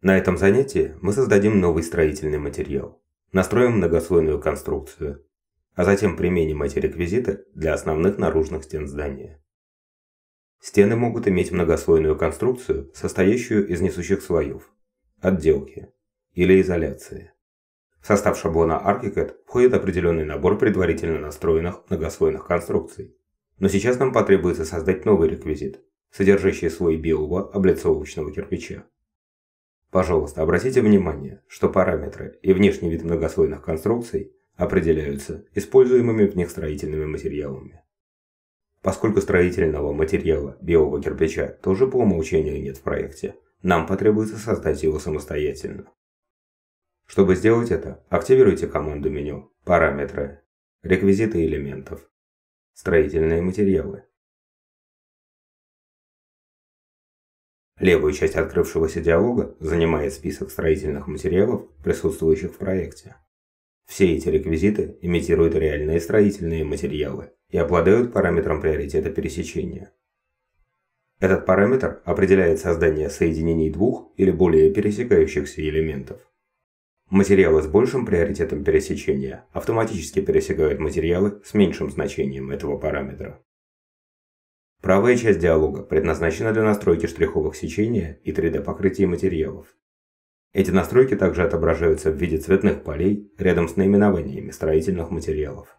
На этом занятии мы создадим новый строительный материал, настроим многослойную конструкцию, а затем применим эти реквизиты для основных наружных стен здания. Стены могут иметь многослойную конструкцию, состоящую из несущих слоев, отделки или изоляции. В состав шаблона ArchiCAD входит определенный набор предварительно настроенных многослойных конструкций. Но сейчас нам потребуется создать новый реквизит, содержащий слой белого облицовочного кирпича. Пожалуйста, обратите внимание, что параметры и внешний вид многослойных конструкций определяются используемыми в них строительными материалами. Поскольку строительного материала белого кирпича тоже по умолчанию нет в проекте, нам потребуется создать его самостоятельно. Чтобы сделать это, активируйте команду меню «Параметры», «Реквизиты элементов», «Строительные материалы». Левую часть открывшегося диалога занимает список строительных материалов, присутствующих в проекте. Все эти реквизиты имитируют реальные строительные материалы и обладают параметром приоритета пересечения. Этот параметр определяет создание соединений двух или более пересекающихся элементов. Материалы с большим приоритетом пересечения автоматически пересекают материалы с меньшим значением этого параметра. Правая часть диалога предназначена для настройки штриховок сечения и 3D-покрытия материалов. Эти настройки также отображаются в виде цветных полей рядом с наименованиями строительных материалов.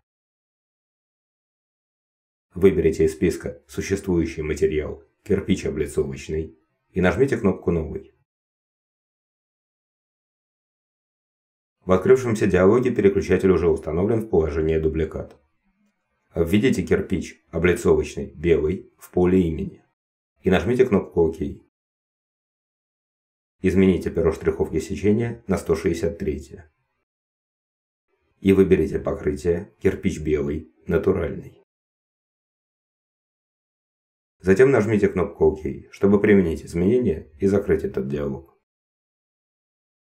Выберите из списка существующий материал «Кирпич облицовочный» и нажмите кнопку «Новый». В открывшемся диалоге переключатель уже установлен в положение дубликат. Введите кирпич облицовочный белый в поле имени и нажмите кнопку «Ок». Измените перо штриховки сечения на 163. И выберите покрытие кирпич белый натуральный. Затем нажмите кнопку «Ок», чтобы применить изменения и закрыть этот диалог.